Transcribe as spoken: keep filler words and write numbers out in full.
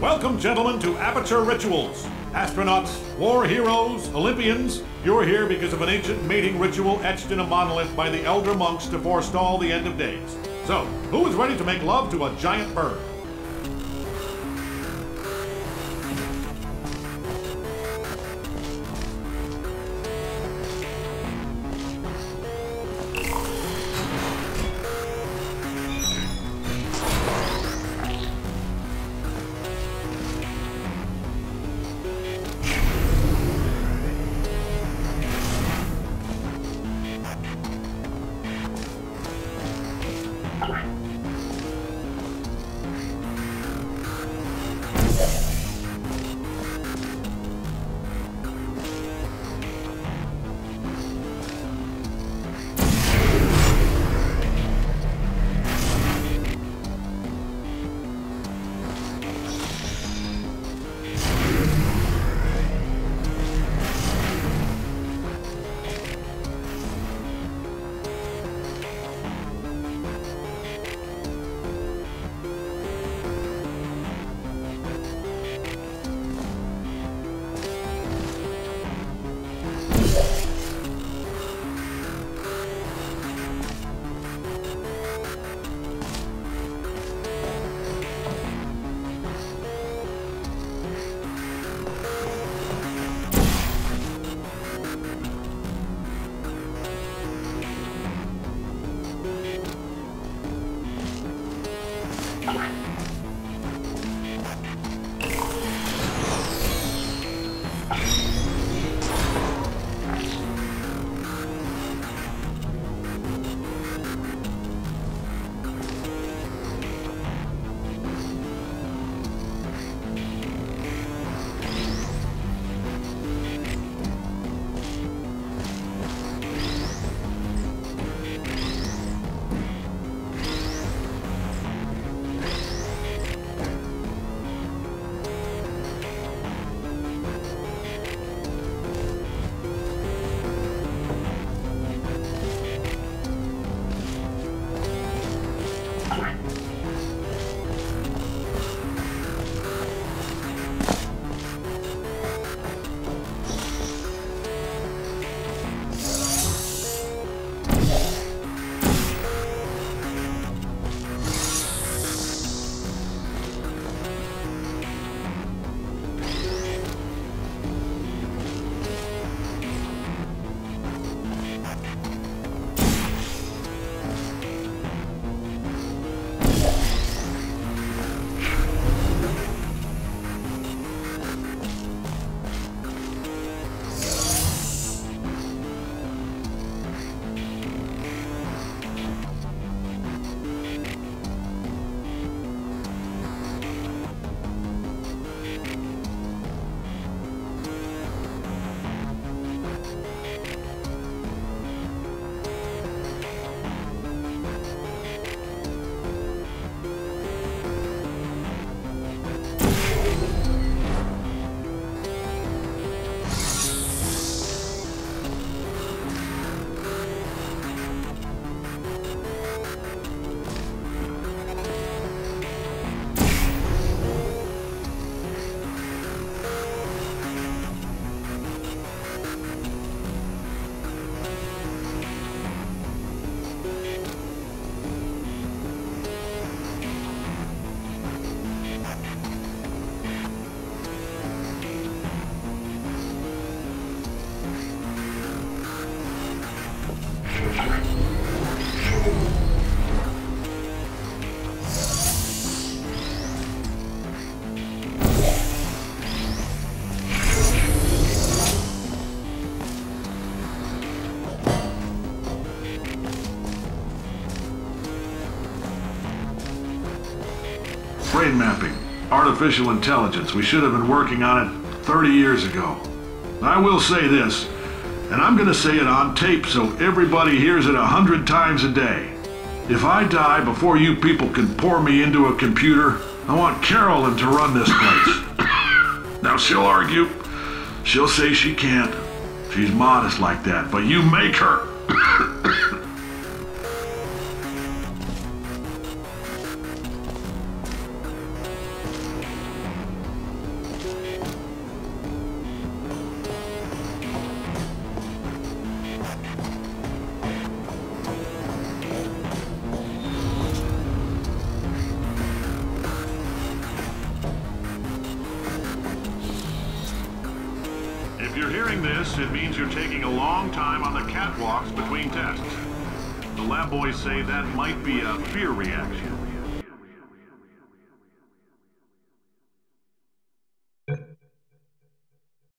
Welcome, gentlemen, to Aperture Rituals. Astronauts, war heroes, Olympians, you're here because of an ancient mating ritual etched in a monolith by the elder monks to forestall the end of days. So, who is ready to make love to a giant bird? Brain mapping. Artificial intelligence. We should have been working on it thirty years ago. I will say this, and I'm gonna say it on tape so everybody hears it a hundred times a day. If I die before you people can pour me into a computer, I want Carolyn to run this place. Now she'll argue. She'll say she can't. She's modest like that, but you make her. you're hearing this, it means you're taking a long time on the catwalks between tests. The lab boys say that might be a fear reaction.